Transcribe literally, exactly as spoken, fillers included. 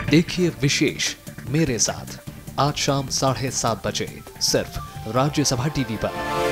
देखिए विशेष मेरे साथ आज शाम साढ़े सात बजे सिर्फ राज्यसभा टीवी पर।